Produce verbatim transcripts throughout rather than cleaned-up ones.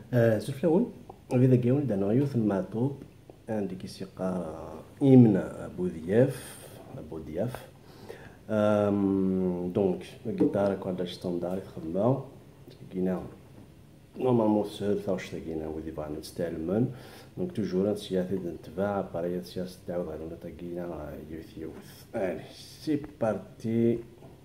آه سلفلاون إذا كيون دانا يوث المعطوب عندي كيسيقى إيمنا بوذياف بودياف. دونك الجيتار كوالاش ستوندار تخدمها كينا نورمالمون سهل ثاوش تاكينا ودي باغي نستعلمن دونك توجور نسياتي نتبع باريات سياس تعاود على تاكينا يوث يوث. الي سي بارتي.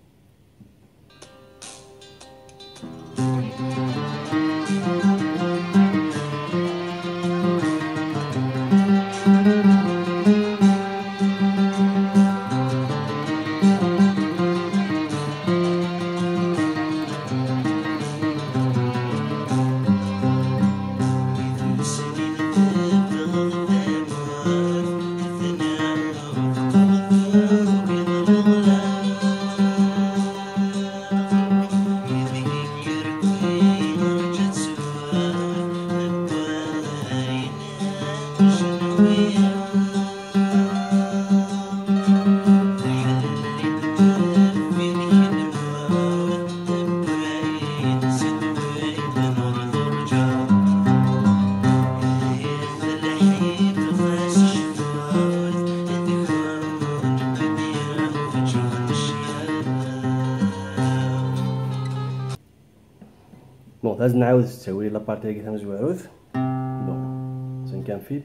بون لازم نعاود تساوي لا بارتي هاكي تاع مزواروث. بون زين كان فيل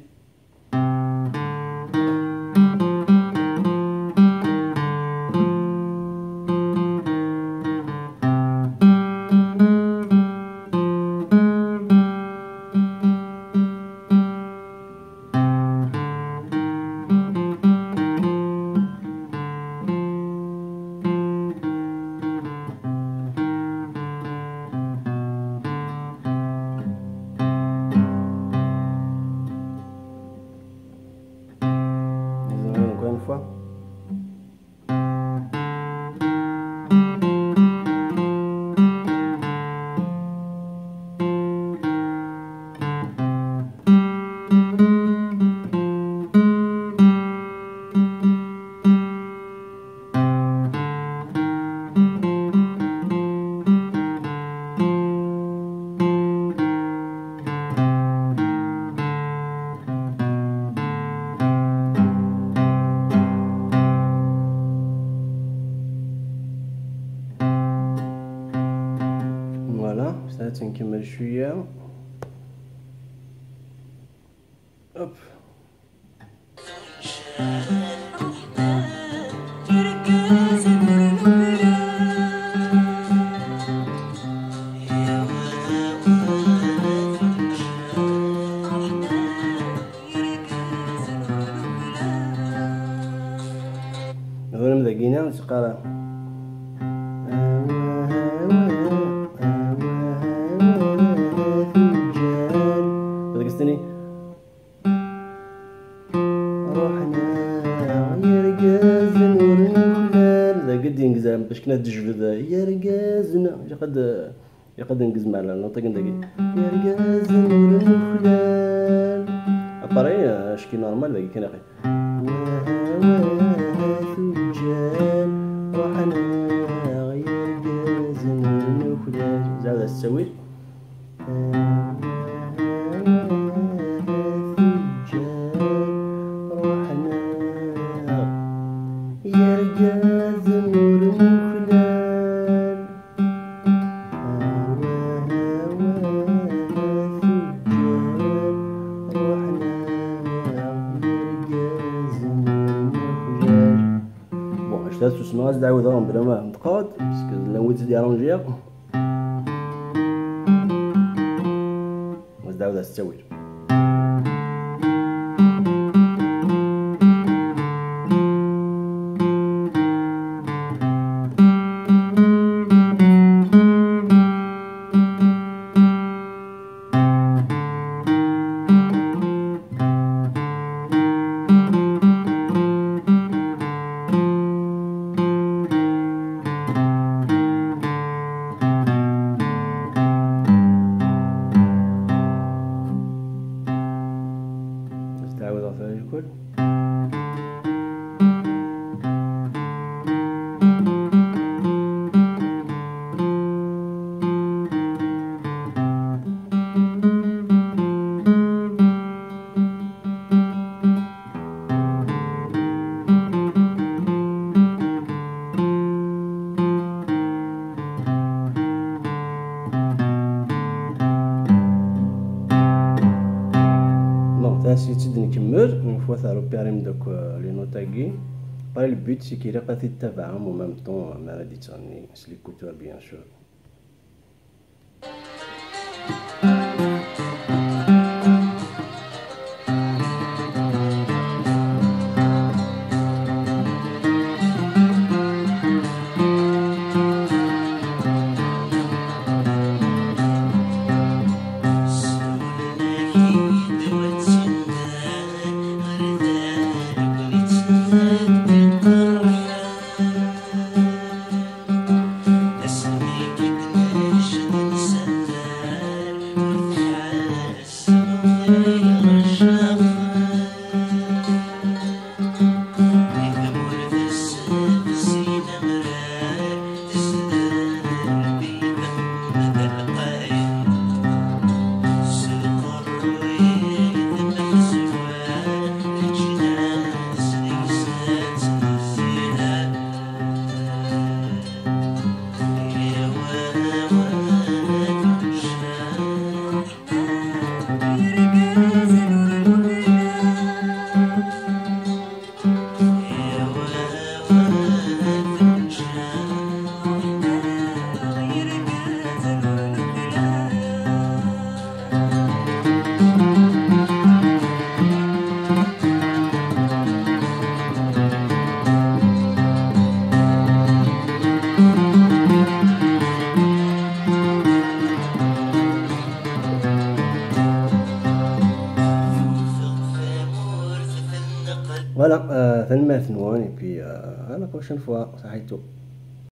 fois. فوالا بصح تنكمل شويه. اوب هذول مذاقينا نتقرا قد ينقزام باش كنا تجبد يا رقازنا يقد يقد نقز معنا نطق ندقي يا رقازنا فلان اباري اشكي نورمال داكي كاين اخي ثجان روحنا يا رقازنا فلان زعما تسوي يا رجاز نور فلان روحنا يا رجاز نور فلان. بون اش تاسو سمعوا تعاودهم بلا ما نتقاد باسكو لويت ديالهم جيا وزداو تسوي الكل. سيتي نكمل من فوا تاع روبيريم دوك لي نوتاكي باغي البوت سي كي لا تتبعهم و ميم طون ما غادي تغني سلي كوتور بيان سور. فوالا ثنمات نوان اي بي à la prochaine fois صحيتو.